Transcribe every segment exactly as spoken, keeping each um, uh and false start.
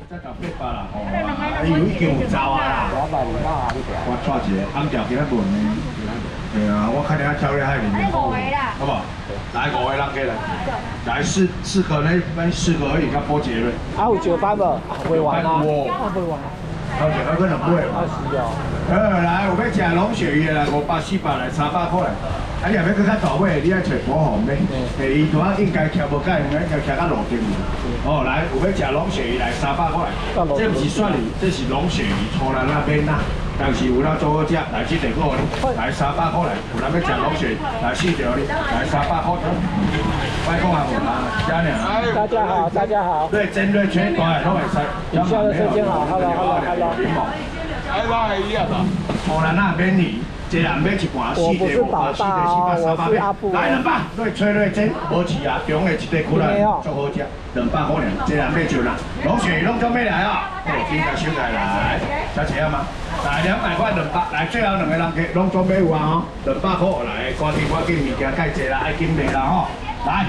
再搞八百啦，哦，伊有已经有走啊啦。 我万八啊，你我带一个红条给他问的。对啊，我看你要挑厉害点。 还五个啦。 好不好？来五个人给来，来四四个那分四个而已，甲保洁嘞。 啊，有九班无？未完啊？ 有。 未完。 好，两个两杯。 啊是哦。 呃，来，有要食龙鳕鱼的来，五百四百来，三百块来。啊，你若要搁较大尾，你爱找保红的。第二段应该徛无介，应该徛到路顶。哦，来，有要食龙鳕鱼来，三百块。这不是蒜鱼，这是龙鳕鱼，粗人那边呐。但是有咱做好食，来这个好哩，来三百块来。有人要食龙鳕，来四条哩，来三百块。外公啊，我啦，家娘。 大家好，大家好。 对，针对全国都会使。 以下的时间好，Hello，Hello，Hello。 哎，那一样的。 粗人那边哩。一人买一盘，四块五百，四块四百，三百块。来两百，对，吹对真，无钱啊，中的一块苦来，足好食，两百块呢，一人买就啦。龙鳕鱼拢准备来啊，哦，今日小菜来，小姐啊嘛，来两百块两百，来最后两个人给拢准备有啊吼，两百块来，赶紧赶紧物件介济啦，爱紧卖啦吼，来。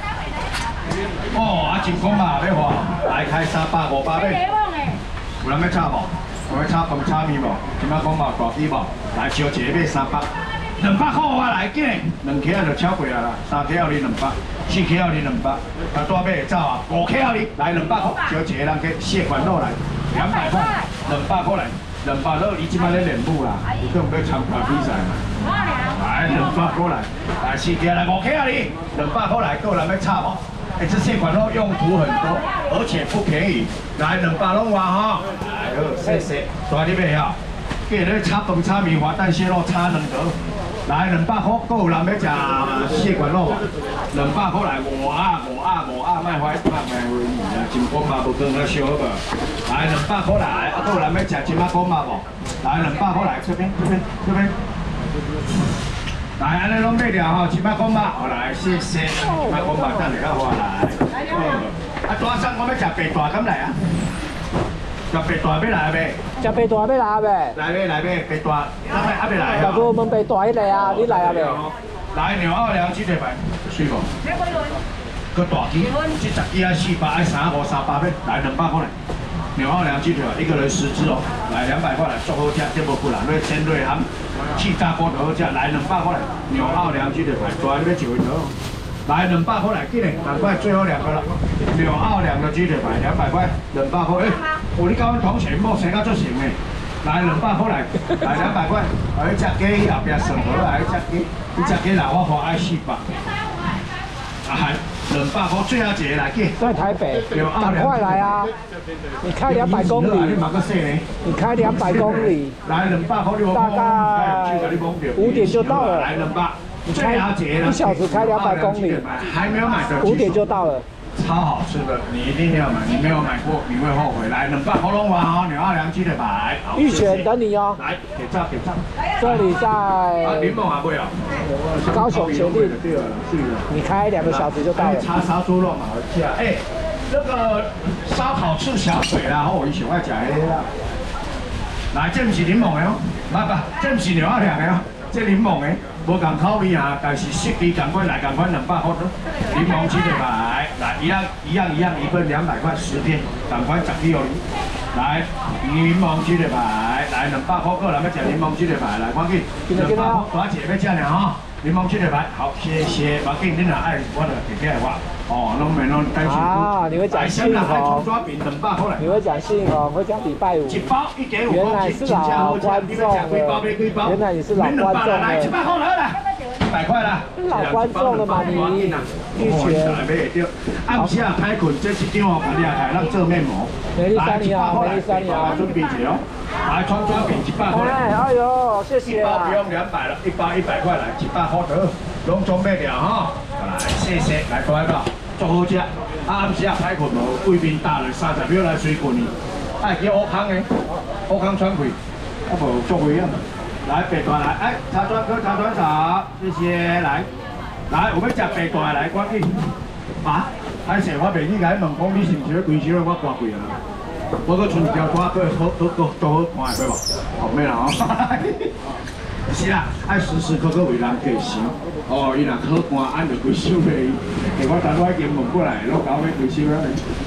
哦，啊真讲嘛要花，来开三百五百买。有人要炒无？有要炒饭炒面无？今仔讲嘛大鸡无？来烧一个买三百，两百块我来紧，两克就超过啊啦，三克要你两百，四克要你两百，啊大尾会走啊，五克要你来两百块，烧一个人给蟹款肉来，两百块，两百块来，两百肉伊即摆咧练武啦，有可能要参加比赛嘛。来两百块来，来四克来五克要你，两百块来，够人要炒无？哎，这蟹款肉用途很多，而且不便宜，来两百拢话哈，来好，谢谢，大你买哈。给你炒饭、炒面、滑蛋蟹肉炒两个，来两百块，够有人要食蟹管肉啊？两百块来，五啊五啊五啊，卖花卖卖花啊，金光嘛不跟他烧好不？来两百块来，啊，够有人要食金马光嘛无？来两百块来，这边这边这边。来，安尼拢买了吼，金马光嘛，好来，谢谢，金马光嘛，等下我来。啊，大生我要食白大，敢来啊？食白大要来未？ 食白大要来未？ 来未来未？白大，咱们还没来大哥，我们白大迄个啊，你来啊未？ 来牛二两鸡腿排，水无？个大鸡，这十鸡啊四百，爱三五三百买，来两百块来。牛二两鸡腿一个人十只哦，来两百块来，足好食，这无贵啦，瑞煎瑞含，气炸锅就好食，来两百块来。牛二两鸡腿排，大你要一回头。来两百块来，紧嘞，赶快最后两个了。牛二两的鸡腿排，两百块，两百块。哎，我你跟阮同学某生到足成诶。来两百块来，来两百块。来只鸡后壁算好来，只鸡，你只鸡来我花爱四百。啊，两百块最后一个来紧。 在台北，赶快来啊！你开两百公里，你开两百公里， 来两百块， 大概五点就到了。 来两百。 你开一小时开两百公里， 还没有买的， 五点就到了， 超好吃的，你一定要买，你没有买过你会后悔。来，两百喉咙丸哦，牛二两鸡腿排， 预选等你哦。 来，给账给账。 这里在啊，柠檬还不要。 高雄前面，你开两个小时就到了。 叉烧猪肉嘛，好吃。哎，那个烧烤翅小腿啦，哦，我喜欢吃迄个啦。来，这不是柠檬的哦，不不，这不是牛二两的哦，这柠檬的。无共口味啊，但是设计同款来同款两百块，柠檬鸡腿排，来一样一样一样一份两百块十片，同款十几哦。来柠檬鸡腿排，来两百块，个人要食柠檬鸡腿排，来赶紧两百块，大姐要吃呢哈。柠檬鸡腿排，好，谢谢，把给你若爱，我就给起来话，哦，拢免拢担心。 啊，你会讲信红， 抓饼两百块来。 你会讲信红，会讲礼拜五。 一包一点五原来是老观众了，原来你是老观众了。 一百块来了，一百块啦。 老观众了嘛你？玉泉。 暗时啊，歹困，这一张哦，把你啊台咱做面膜。 美丽珊妮啊，美丽珊妮啊， 准备一下哦。来，葱抓饼一百块。 哎，哎呦，谢谢啊。 一包不用两百了，一包一百块来，一百块得，拢准备了哈。来，谢谢，来过来吧，足好食。啊，暗时啊歹困无，贵宾打了三十秒来水困你。爱叫乌康的，乌康喘气，啊无足危险。来白大来，哎，茶转哥茶转茶，谢谢，来，来，有要食白大来，赶紧。啊，歹势，我袂记甲你问讲，你是毋是要规收我挂贵啊？我搁剩一条瓜，搁好，搁搁都好看的，对无？后面啦吼。是啦，爱时时刻刻为人着想。哦，伊若好看，按着规收咧，诶，我等我已经问过来，拢搞要规收了。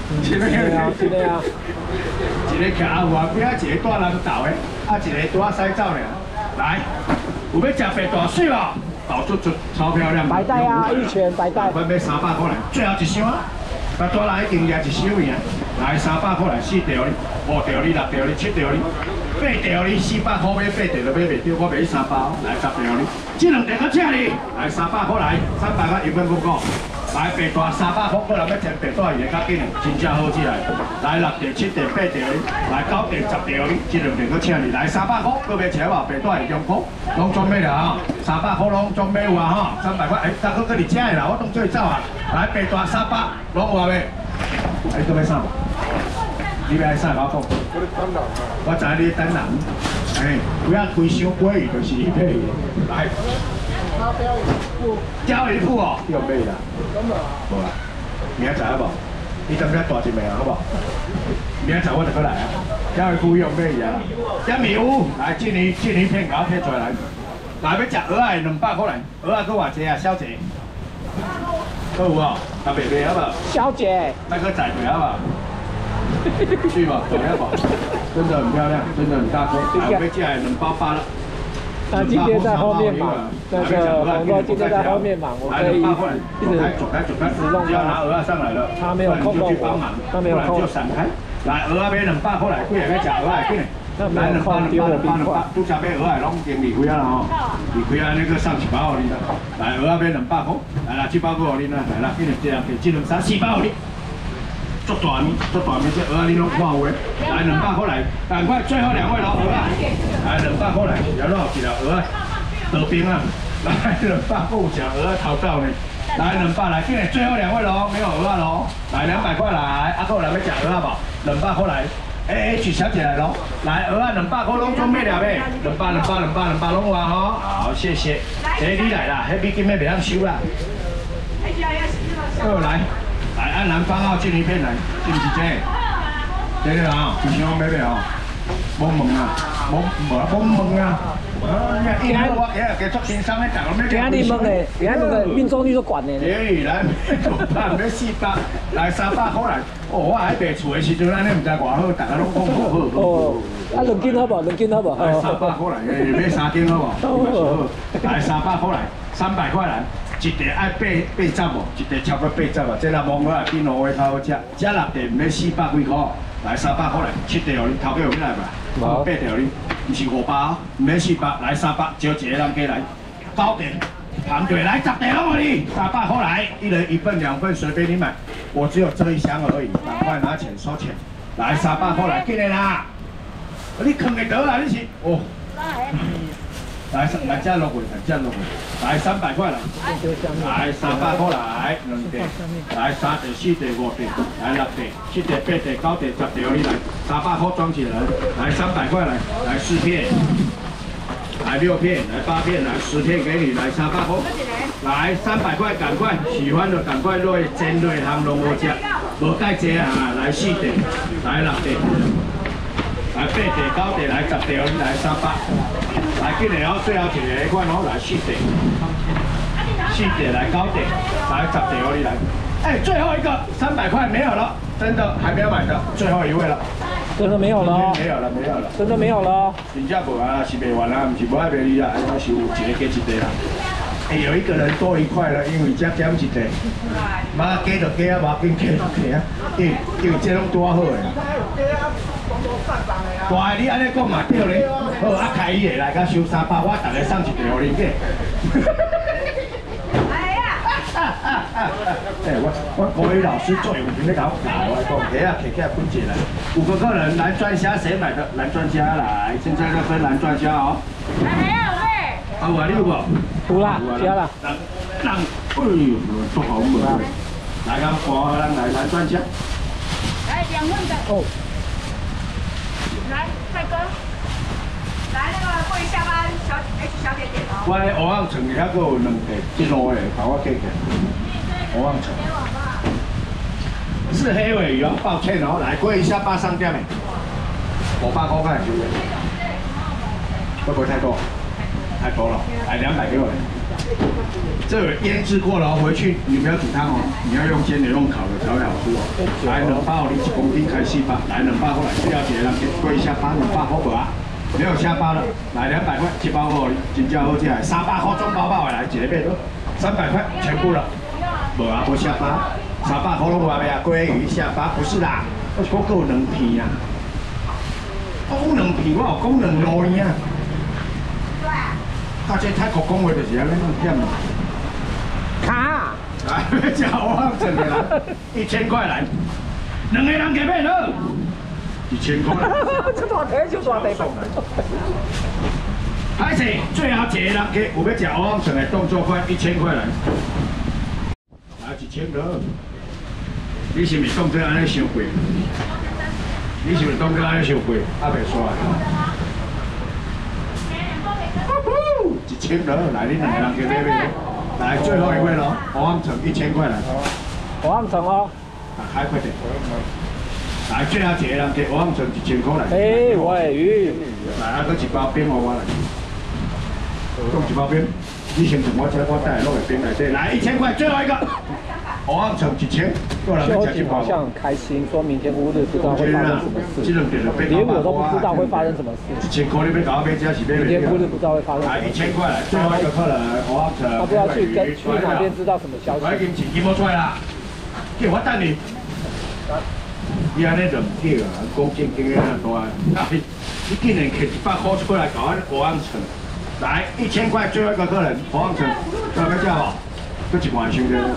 一个对啊，真的啊。 一个徛外边，一个住南投的，啊一个住西走尔。来，有要食白大水无？倒出出超漂亮。 白带啊，一拳白带。 我买三百块来，最后一箱啊！白大人已经赢一箱去啊！来三百块来，四条哩，五条哩，六条哩，七条哩，八条哩，四百块买八条都买袂着，我卖你三百，来十条哩，这两条较请你，来三百块来，三百块一份不够。来白大三百块，个人要填白大伊会较紧的，真正好起来。来六条、七条、八条哩，来九条、十条哩，这两条搁请你。来三百块，搁买车无？白大二中块，拢准备了啊！三百块拢准备有啊哈，三百块，哎，大哥搁你请的啦，我当做走啊。来白大三百，拢有啊未？哎，搁要啥？你要啥？我讲。我知你等人，哎，不要规箱贵，就是一配来。交一副哦，要买啦。无啦，明仔载好无？你知唔知大一枚好无？明仔载我就过来啊。交一副要买呀。虾米有？来，这里这里片搞片出来。来要食蚵仔两百块来，蚵仔搁偌济啊？小姐。搁有哦？特别卖好无？ 小姐， 那个仔卖好无？去吧，走要不？真的很漂亮，真的很大颗。来，我要寄来两包八了。 那今天在后面嘛，那个红豆今天在后面嘛，我可以一直走开走开，只要拿鹅啊上来了， 他没有空就去帮忙， 他没有空就闪开。来，鹅啊买两百块来，贵也要吃鹅啊，贵。来两百两百两百两百，都吃买鹅啊，拢已经离开了吼，离开啊那个上一包你了。来，鹅啊买两百块，来啦，这包给我你啦，来啦，一两这样给这两三四包你。做大面，做大面这鹅啊，你拢看有诶。来两百块来，赶快最后两位咯，鹅啊，来两百块来，然后几条鹅啊，得冰啊，来两百块有只鹅啊逃走呢，来两百来，今日最后两位咯，没有鹅啊咯，来两百块来，阿哥来要食鹅啊无？两百块来，哎 H 小姐来咯，来鹅啊两百块拢准备了未？两百两百两百两百拢有啊吼，好谢谢，哎你来啦，迄笔金要袂当收啦，好来。来，按南方澳进一片来，是不是这？对对啊，你想买袂哦？冇问啊，冇冇冇问啊。今天我今日嘅出先生咧，大個咩？ 今天你问的，今天那个命中率都管的。 哎，来，咱买四百，来三百块来。哦，我喺卖厝嘅時陣，咱咧唔知偌好，大家拢講好好。 哦，啊兩斤好不好？兩斤好不好？ 來三百塊來，誒買三斤好不好？來三百塊來，三百塊來。一地愛八八十哦，一地超過八十啊！這粒芒果啊，比挪威較好食。這六地唔要四百幾塊，來三百塊來，七地哦，你頭尾有咩來吧？八條你，唔是五百哦，唔要四百，來三百，招一個人過來。高點，排隊來十地好唔你？三百塊來，一人一份兩份隨便你買，我只有這一箱而已，趕快拿錢收錢。來三百塊來，緊嚟啦！你坑得到啦，你是哦。來來加落去，來加落去，來三百塊來，來三百塊來，兩地，來三地、四地、五地，來六地、七地、八地、九地、十地，你來，三百塊裝起來，來三百塊來，來四片，來六片，來八片，來十片給你，來三百塊，來三百塊，趕快，喜歡的趕快落去煎落去烘攏好食，無介濟啊，來四地，來六地。來八地、九地，來十地，你來三百。來緊嚟哦，最後一個款哦，來四地，四地來九地，來十地哦，你來。哎，最後一個三百塊沒有了，真的還沒有買的，最後一位了。 真的沒有了。 沒有了，沒有了。 真的沒有了。 真正無啊，是賣完啦，唔是無愛賣你啦，還是有一個加一個啦。哎，有一個人多一塊了，因為加減一個。媽加就加啊，媽緊加就加啊，因為因為這種多好誒。大你安尼講嘛對咧，好啊開伊個來甲收三百，我逐個送一條互恁嘅。哎呀！哎，我我國語老師最有名咧搞，我講起啊，起起分解來，五個客人藍專蝦誰買的？藍專蝦來，現在在分藍專蝦哦。來還有喂？啊有啊，你有無？ 有啦，加啦。 人人，哎呦，做好唔啦？來咁過人來藍專蝦。來兩份的。哦。来，帅哥，来那个跪下班小 H 小姐点哦。我咧蚵仔床遐个有两地，一路的，把我记起。蚵仔床。是黑尾鱼哦，抱歉哦，来跪一下八上店的，五百块块收的，会不会太多？ 太多了，来两百给我。这个腌制过了，回去你不要煮汤哦，你要用煎的、用烤的调好吃哦。来两百你一公斤开四百，来两百过来，这条节人给贵下巴两百好不啊？没有下巴了，来两百块一包好，真正好吃，三百块中包包的来，一个买三百块全部了，无啊无下巴，三百块拢无啊咩啊？鲑鱼下巴不是啦，我是讲够两片啊，我讲两片，我有讲两路呢啊。大家泰国讲话就是安尼种忝啦。 卡。 来，叫我真的啦，一千块来，两个人给买了，一千块。 这大题就大题讲。 还是最后一个人给有要吃蚵仔船的动作快，一千块来，来一千了。你是毋是当作安尼伤贵？你是毋是当作安尼伤贵？还袂煞。一千了，来你两个人给买买。来最后一位咯，蚵仔船一千块来。 蚵仔船哦。 打开快点。来最后一个人给蚵仔船一千块来。 哎，尾鱼。 来啊，搁一包冰给我来。用一包冰，你先从我这我带落来冰来对，来一千块，最后一个，蚵仔船一千，过来秋瑾好像很开心，说明天乌日不知道会发生什么事，连我都不知道会发生什么事。 一千块你要搞我买这是买明天乌日不知道会发生什么事。 来一千块来，最后一个客人蚵仔船， 他不知道去跟去哪边知道什么消息。 我已经钱寄无出来啦，叫我等你。你安尼就唔对啊，讲正经的那多啊，你你竟然摕一百块出来搞蚵仔船。来一千块，最后一个客人，蚵仔船，要不要叫哦？搁一盘收着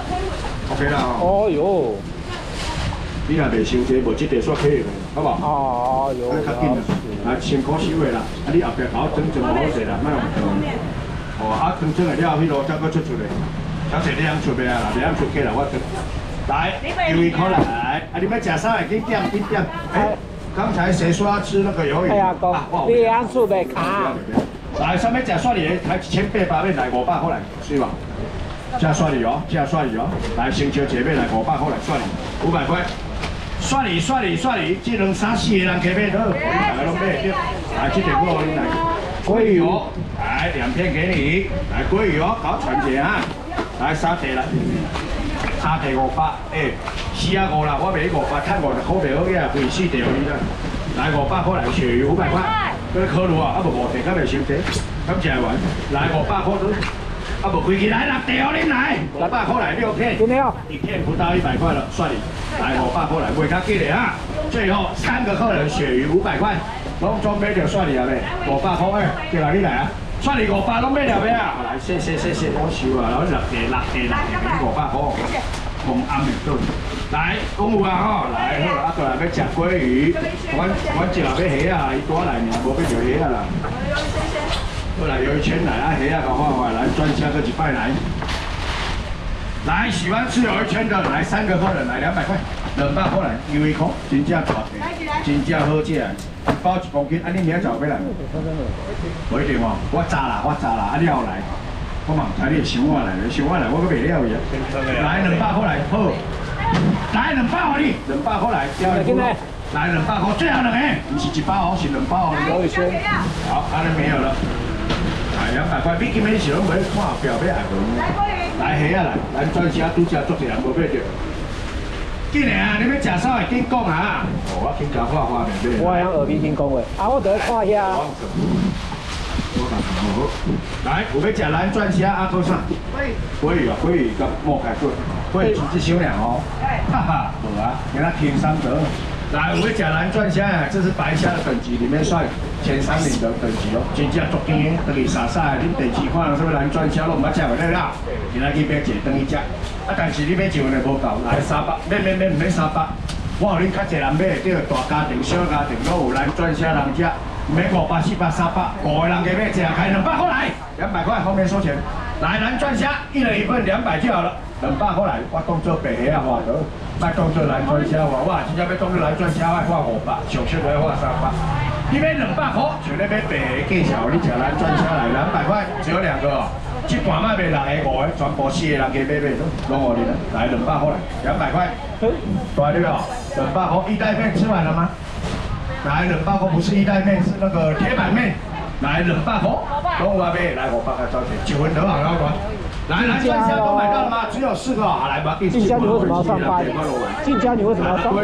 ，OK 啦哦。 哦哟， 你若袂收这，无这个煞可以的，好不好？ 哦哟， 较紧啦，来千块收的啦，啊你后壁搞整整好势啦，莫用长。哦，啊整整的了，迄路才搁出出来，小姐你通出袂啊啦，袂通出去啦，我出。来，鱿鱼块来，啊你要食啥？紧点紧点。哎，刚才谁说要吃那个鱿鱼？ 哎呀哥，你安厝袂卡。 来，上面食蒜梨，还一千八百面来五百块来，是吧？加蒜梨哦，加蒜梨哦。来，星球姐妹来五百块来蒜梨，五百块。蒜梨，蒜梨，蒜梨，这两三四个人加买好，我们大家拢买得。来，这点我来。鲑鱼哦，来两片给你。来鲑鱼哦，搞传一下啊。来沙地来，沙地五百，哎，四啊五啦，我卖五百，趁五十块袂好个，贵死掉你啦。来五百块来，鳕鱼五百块。嗰啲烤肉啊，啊无五地，咁咪少啲，咁就係玩。來五百塊都，啊無貴起來六地我拎來，五百塊來六片，一片不到一百塊了，算你。來五百塊來，袂較激烈啊！最後三個客人鳕魚五百塊，攏總買條算你啊未？五百塊誒，叫來你來啊！算你五百攏買條未啊？來，謝謝謝謝，我收啊，然後六地六地六地俾五百塊，紅暗面都。来，公有啊吼，来好，啊，过来要食鲑鱼，阮阮一后要虾啊，伊带来尔，无要着虾啊啦。过来有一圈来啊，虾啊，搞换换，来专家个一摆来。来，喜欢吃有一圈的，来三个客人，来两百块，两百块来，有一块，真正大块，真正好食，一包一公斤，啊，你明仔早要来？不一定哦，我早啦，我早啦，啊，你后来。我嘛唔知你想我来，想我来，我搁袂了伊啊。来两百块来，好。来两百块你，两百块来，交一个。来两百块，最后两个，不是一包哦，是两包哦。有一圈。好，安尼没有了。来两百块，你今日是拢买看后表要爱无？来虾啊来，咱专车拄则足侪人无买着。紧嘞啊！你要食啥会紧讲啊？哦，我紧甲画画面买。 我向耳鼻听讲话，啊，我得看遐。 来，有要食蓝钻虾啊，做啥？鲑鱼啊，鲑鱼甲莫开做，鲑鱼只小两哦。哈哈，无啊，给他添三折。来，有要食蓝钻虾啊，这是白虾的等级里面算前三名的等级哦，真正足甜的，等于傻傻的，恁第几款什么蓝钻虾拢唔捌食过了啦。今仔去买一个等于食，啊，但是你买一份的无够，来三百，免免免免三百。我互恁较济人买，这个大家庭、小家庭拢有蓝钻虾人食。每五百、四百、三百，五个人给买，只开两百块来，两百块后面收钱。来蓝钻虾，一人一份，两百就好了，两百块来。我当做白虾啊，画得，莫当做蓝钻虾画。我真正要当做蓝钻虾，我画五百，上少要画三百。你买两百块，就咧买白虾计较，你吃蓝钻虾来，两百块只有两个哦。这盘卖卖六个、五个，全部四个人给买买，拢我你了。来两百块来，两百块，对对哦，两百块，一袋面吃完了吗？来，冷包锅不是一袋面，是那个铁板面， 来两百块，拢有啊买，来五百块找钱，一分多少要多？来来，专家都买到了吗？只有四个，好来吧。 静佳，你为什么要上班？静佳，你为什么要上班？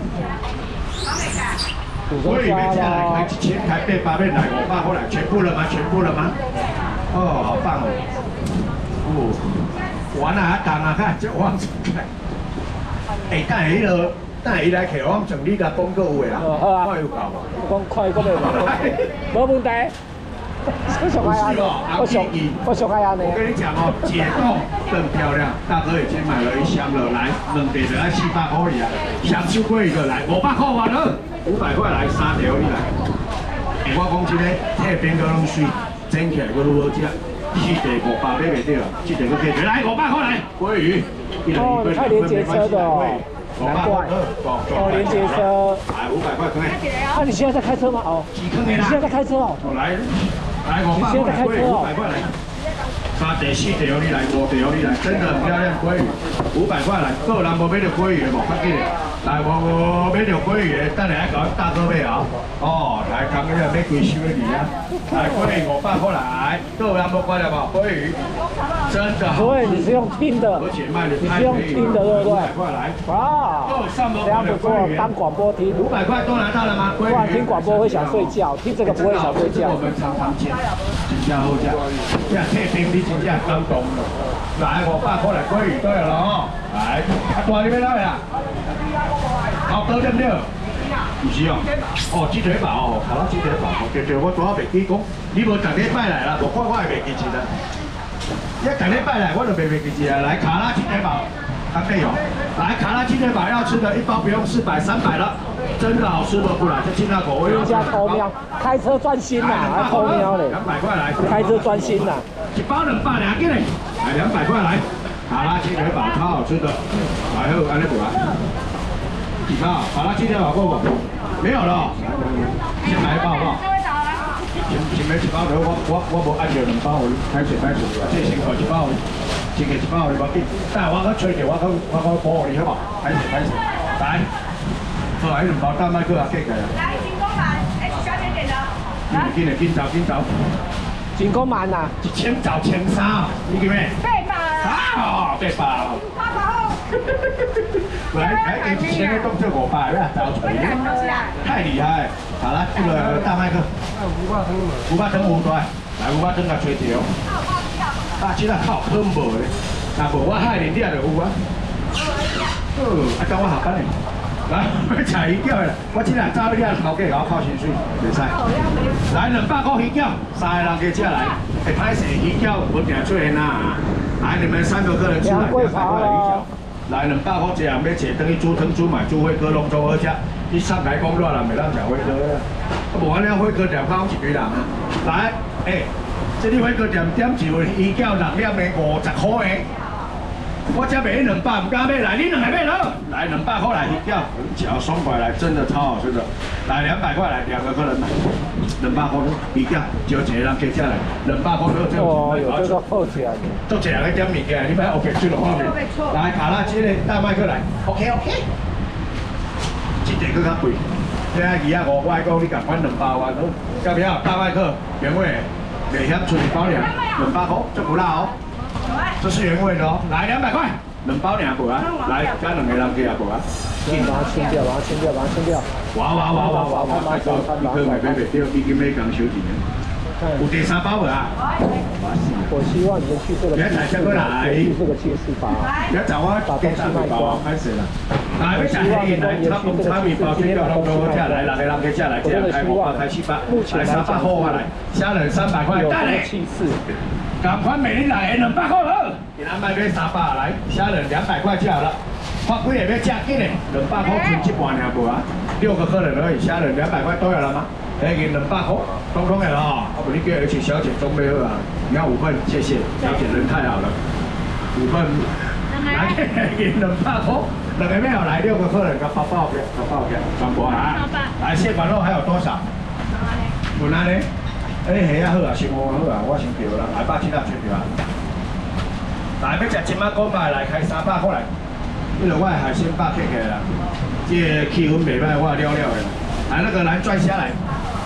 我以为接下来开一千台八八面来五百块来，全部了吗？全部了吗？哦，好棒哦！哦，完了还当啊，看这往出看。哎，等下迄个，等下伊来客我整理甲广告有诶啦。 哦，好啊。 快有够无？ 讲快个袂无问题。我上爱安尼，我上我上爱安尼。 我跟你讲哦，解冻更漂亮。大哥已经买了一箱了，来，两袋就要七百块里啊，香酥贵一个来，五百块完了，五百块来三条你来。哎，我讲真个，这边个拢水，整起来个如何食？四袋五百买袂到，这袋个可以来五百块来，鲑鱼。 哦，你看连接车的哦。难怪，哦，连接车， 来五百块可以。 啊，你现在在开车吗？哦，你现在在开车哦。 来，来五百块，鲑鱼五百块来。三袋四袋你来，五袋你来，真的很漂亮鲑鱼，五百块来。个人无买到鲑鱼的无，快紧的。来，我我买到鲑鱼的，等下搞大哥买啊。哦，来，刚刚要买几收的你啊？来，鲑鱼五百块来，个人无关了无？鲑鱼。真的， 所以你是用听的， 而且卖的你是用听的，对不对？ 五百块来， 哇，这样不错，当广播听。 五百块都拿到了吗？ 不然听广播会想睡觉，听这个不会想睡觉。 我们常常见，真正好食，这退冰你真正感动了。来，五百块来鲑鱼都有了哦，来，啊大你要哪位啦？好多对不对？不是哦，哦鸡腿堡哦，卡拉鸡腿堡，对对，我拄好袂记讲，你无逐礼拜来啦，无看我会袂记一啦。一逐礼拜来，我就袂袂记一啦。来卡拉鸡腿堡，还没有。来卡拉鸡腿堡要吃的一包不用四百三百了，真的好吃的不来，就进那口味。 人家偷瞄，开车专心呐，还偷瞄嘞。 两百块来， 开车专心呐。 一包两百两个嘞，来两百块来，卡拉鸡腿堡超好吃的，来好安尼不啊？几包？卡拉鸡腿堡够不？没有了，先来一包好不好？前前面一包头，我我我无按照两包，我开水开水，这先搞一包，先给一包你无紧，等下我去吹着，我去我去补你好不好？开水开水，来，好，来两包大麦克啊，给起来。 来，金光版 H 小姐点的。 来，紧的紧找紧找。 金光满呐， 一千找千三，你叫咩？ 八百。 啊，八百。 八百后。 来来，给一千个动作五百，不要找锤。太厉害！好了，这个大麦克。五百汤嘛。五百汤五块，来五百汤甲吹条。啊，这个靠喷无的，那无我海里底就有啊。哦，啊，等我下班嘞。来，要吃鱼饺的，我今日早一点头家给我靠薪水，袂使。来两百块鱼饺，三个人加起来，会歹势鱼饺不定出现啦。来，你们三个个人吃两百块鱼饺。来两百块一人要吃，等于煮汤煮买煮火锅拢做好食。你上台讲热人袂当食火锅啊，啊无安尼火锅店讲一堆人啊。来，诶、欸，这里火锅店点一份鱼饺六两的五十块的，我才买两百，唔敢买来，你两个买了，来两百块来鱼饺，嚼爽快来，真的超好吃的。来两百块来，两个客人买，两百块鱼饺，就一个人加起来，两百块都这样子。 哦，有这个厚起来的。 都一人去点物件，你买 OK 去了画面。来卡拉鸡的大麦克来 ，OK OK。这个更较贵，这下鱼啊五块讲，你共款两百万好，要不要？大麦克原味，袂嫌出一包两两百块，这不辣哦。这是原味的哦，来两百块，两包两不啊？来加两个人给啊不啊？ 把它清掉，把它清掉，把它清掉。 哇哇哇哇哇哇！太高，一个买买袂掉，已经要讲收钱了。有第三包无啊？ 我希望你们去这个，去这个夜市吧。 不要找我给大麦包，开始了。来，要吃黑的来，炒饭、炒面包、水饺拢都好吃，来，六个人加起来，这样开五百，开七百，来三百块啊来，虾仁三百块，带来。 气势。 赶快每日来两百块好，给他卖买三百来，虾仁两百块就好了。发贵也要加紧的，两百块存一半尔无啊？六个客人而已，虾仁两百块都有了吗？哎，给两百块，通通有了哦。啊不，你叫而且小姐准备好啊，你要五份，谢谢，小姐人太好了，五份，来给两百块，两个没有来，六个客人，给包包给，包包给，全部啊。来，蟹管肉还有多少？有哪里？哎，虾啊好啊，生活好啊，我先调啦，来百七啊，全调啊。来，要食金马锅巴来开三百块来，因为我海鲜百客起来啦，这气氛袂歹，我了了的。来，那个蓝钻虾来，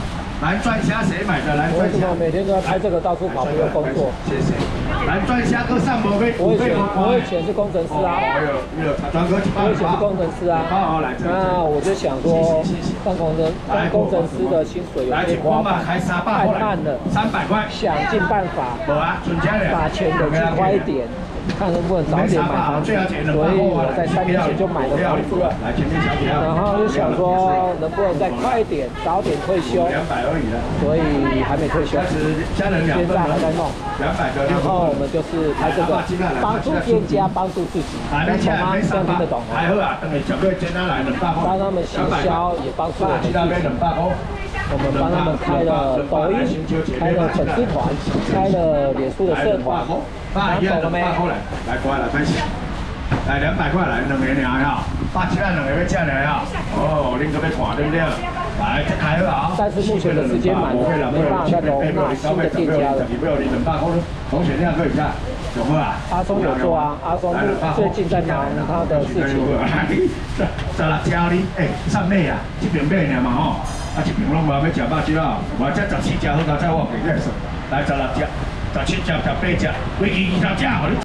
蓝钻虾谁买的？蓝钻虾我为什么。每天都要开这个到处跑，不用工作？ 谢谢。蓝钻虾搁上无被我以前我以前是工程师啊， 哎呦，那个专哥去帮我以前是工程师啊。 好好来这里。 那我就想说，当工程当工程师的薪水有点花吧，太慢了， 三百块。 想尽办法无啊，存家的。 把钱累积快一点，看能不能早点买房子。所以我在三年前就买了房子了。 来，前面小姐。 然后就想说，能不能再快一点，早点退休。 两百而已了。 所以还没退休， 家人两现在还在弄。 两百个。 然后我们就是开这个，帮助店家，帮助自己。能懂吗？这样听得懂吗？ 还好啊，等你准备简单来两百块。 帮他们行销，也帮助我们自己。我们帮他们开了抖音，开了粉丝团，开了脸书的社团。拿走了没？ 来，过来开始。来两百块来，两个尔哈，八七万两个要吃尔哈。哦，恁个要看对不对？来，这开好啊。 但是目前的时间满了，没办法再容纳新的店家了。 同学这样可以看，有没有啊？ 阿松有做啊，阿松最近在忙他的事情。 十六只哩，哎，上尾啊，这边买尔嘛吼，啊这边拢无要吃肉只啊，我这十四只好，刚才我计算，来十六只，十七只，十八只，规矩二十只，互你。